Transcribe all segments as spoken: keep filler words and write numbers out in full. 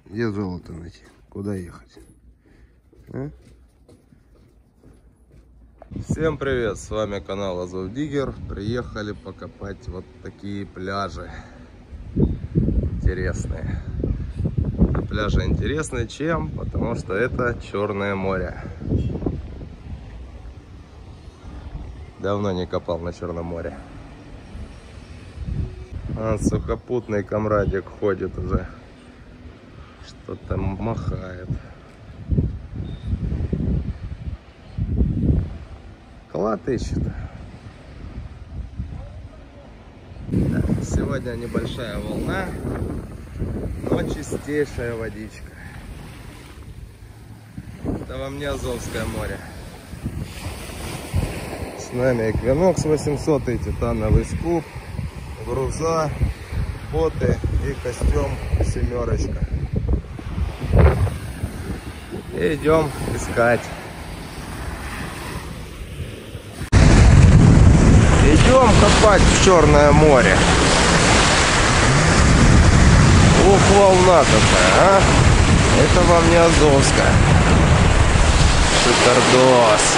Где золото найти? Куда ехать? А? Всем привет! С вами канал Азов Диггер. Приехали покопать вот такие пляжи. Интересные. А пляжи интересные чем? Потому что это Черное море. Давно не копал на Черном море. А, сухопутный комрадик ходит уже. Что-то махает. Клад ищет. Да, сегодня небольшая волна, но чистейшая водичка. Это вам не Азовское море. С нами Эквинокс восемьсот и титановый скуп, груза, боты и костюм семерочка. И идем искать. Идем копать в Черное море. Ох, волна какая, а! Это вам не Азовская. Шикардос.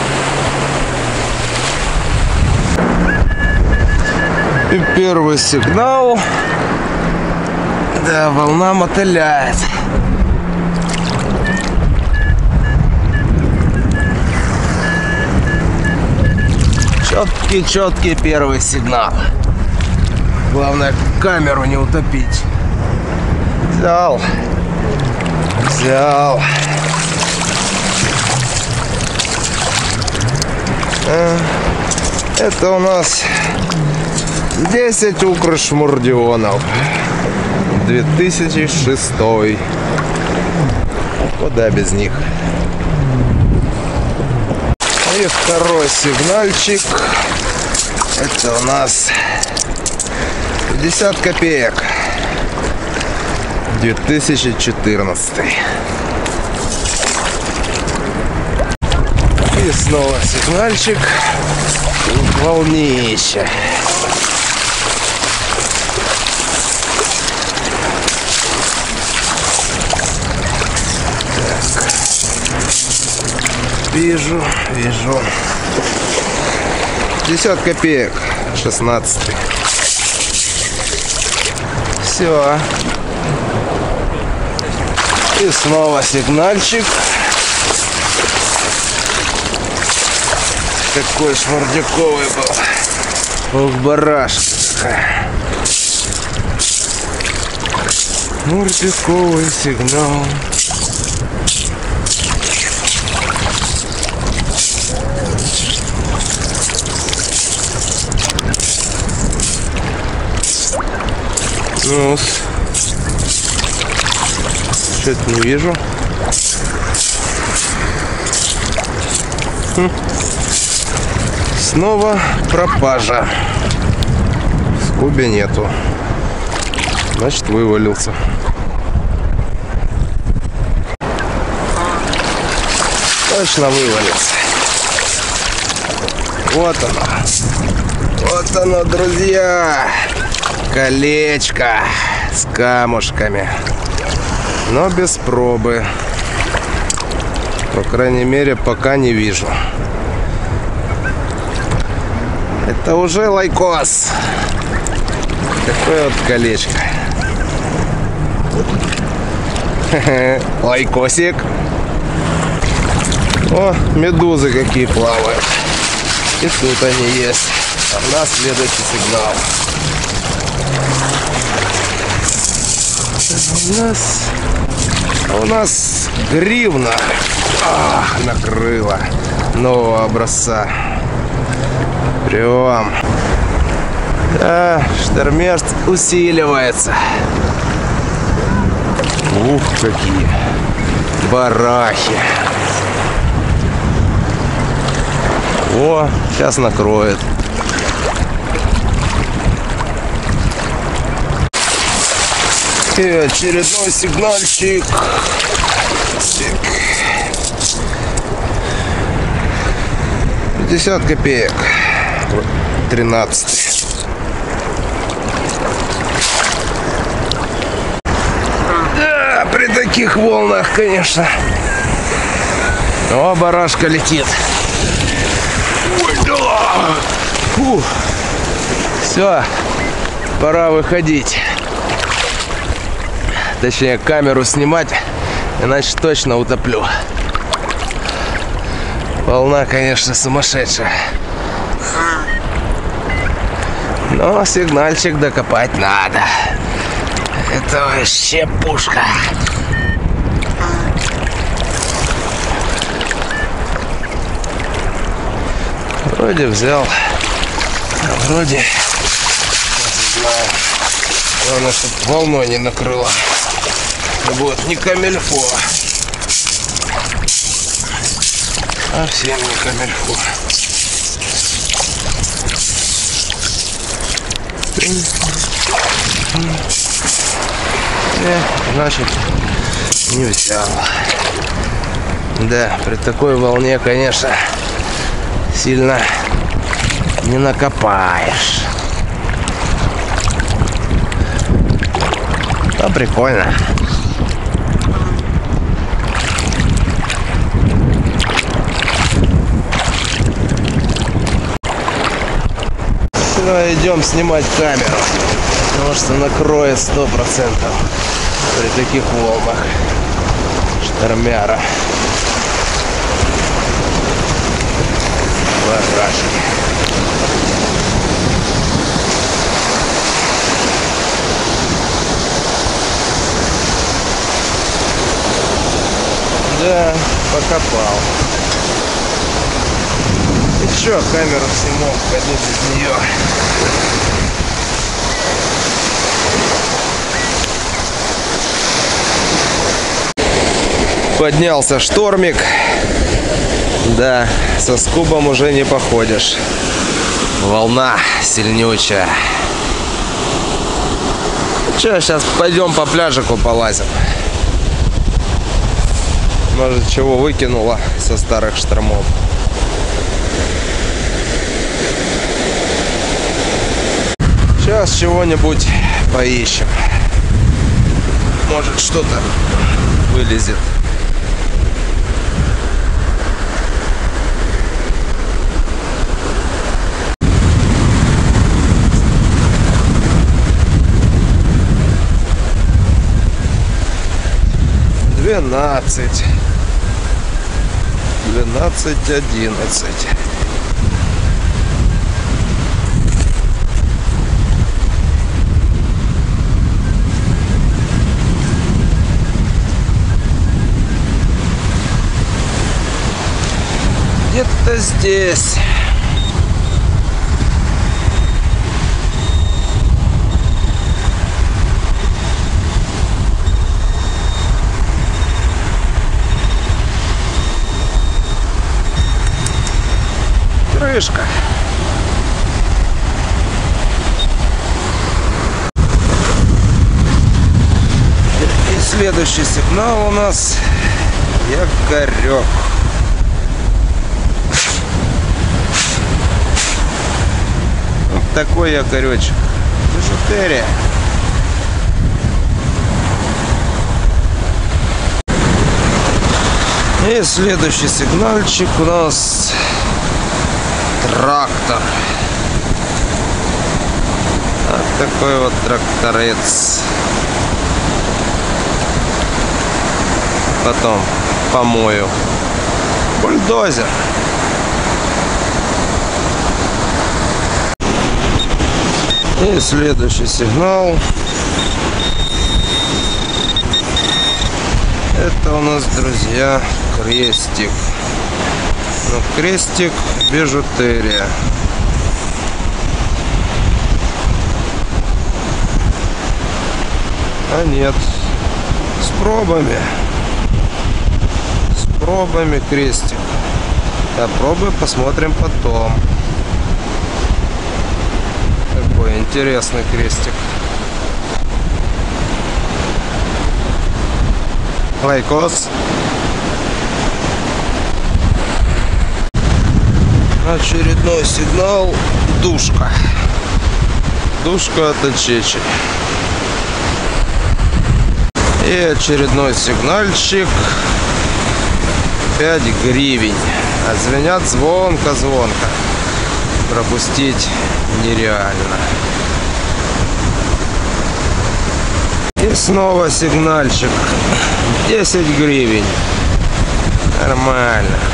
И первый сигнал. Да, волна мотыляет. Четкий, четкий первый сигнал. Главное, камеру не утопить. Взял. Взял. Это у нас десять укршмурдионов. две тысячи шестой. Куда без них? И второй сигнальчик. Это у нас пятьдесят копеек. две тысячи четырнадцатый. И снова сигнальчик. Волнище. Вижу, вижу. пятьдесят копеек. шестнадцатый. Все. И снова сигнальчик. Какой шмурдяковый был. Ох, барашка. Шмурдяковый сигнал. Ну, что-то не вижу. Хм. Снова пропажа. В скубе нету. Значит, вывалился. Точно вывалился. Вот оно. Вот оно, друзья. Колечко с камушками, но без пробы. По крайней мере, пока не вижу. Это уже лайкос. Такое вот колечко. Лайкосик. О, медузы какие плавают. И тут они есть. У нас следующий сигнал. У нас, у нас гривна. Ах, накрыла нового образца. Прям. Да, штормерст усиливается. Ух, какие барахи. О, сейчас накроет. И очередной сигнальчик. пятьдесят копеек. тринадцатый. Да, таких волнах, конечно. О, барашка летит. Ой, да! Фу. Все, пора выходить. Точнее, камеру снимать, иначе точно утоплю. Волна, конечно, сумасшедшая. Но сигнальчик докопать надо. Это вообще пушка. Вроде взял, а вроде не знаю. Главное, чтобы волной не накрыло. Вот, не камельфо. Совсем не камельфо. Э, значит, не взял. Да, при такой волне, конечно, сильно не накопаешь. А прикольно. Сюда идем снимать камеру, потому что накроет сто процентов при таких волнах. Штормяра. Барашки. Да, покопал. И чё, камеру сниму, пойду без нее. Поднялся штормик. Да, со скубом уже не походишь. Волна сильнючая. Че, сейчас пойдем по пляжику полазим. Может, чего выкинуло со старых штормов. Сейчас чего-нибудь поищем. Может, что-то вылезет. Двенадцать. Двенадцать, одиннадцать. Где-то здесь. Крышка. И следующий сигнал у нас якорек. Вот такой якоречек. Бижутерия. И следующий сигнальчик у нас трактор. Вот такой вот тракторец. Потом помою. Бульдозер. И следующий сигнал. Это у нас, друзья, крестик. Ну, крестик бижутерия. А нет, с пробами. С пробами крестик. А пробы посмотрим потом. Такой интересный крестик. Лайкос. Очередной сигнал. Душка. Душка от Ачечи. И очередной сигнальчик. пять гривен. А звенят звонко-звонко. Пропустить нереально. И снова сигнальчик. десять гривен. Нормально.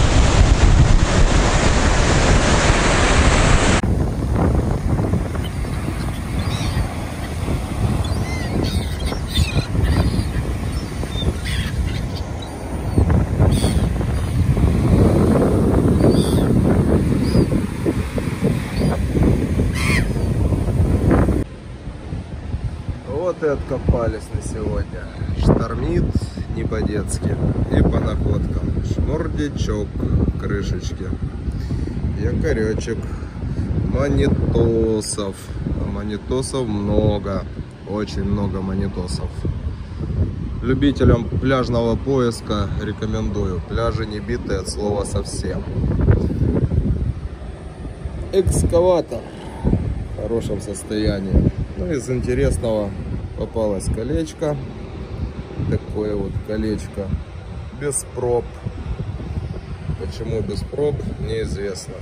Вот и откопались на сегодня. Штормит не по-детски. И по находкам. Шмурдячок, крышечки, якоречек, монетосов. А монетосов много. Очень много монетосов. Любителям пляжного поиска рекомендую. Пляжи не битые от слова совсем. Экскаватор в хорошем состоянии. Ну, из интересного попалось колечко. Такое вот колечко без проб. Почему без проб, неизвестно.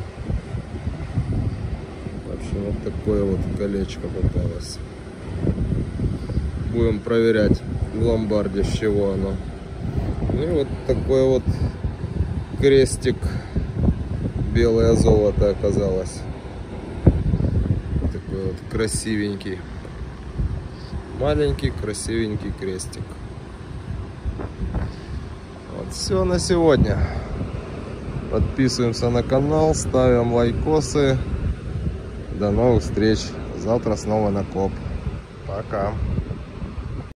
В общем, вот такое вот колечко попалось. Будем проверять в ломбарде, с чего оно. И вот такой вот крестик. Белое золото оказалось. Такой вот красивенький. Маленький красивенький крестик. Вот все на сегодня. Подписываемся на канал, ставим лайкосы. До новых встреч. Завтра снова на коп. Пока.